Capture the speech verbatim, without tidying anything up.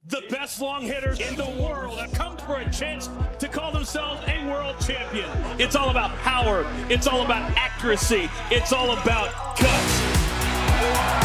The best long hitters in the world have come for a chance to call themselves a world champion. It's all about power. It's all about accuracy. It's all about guts.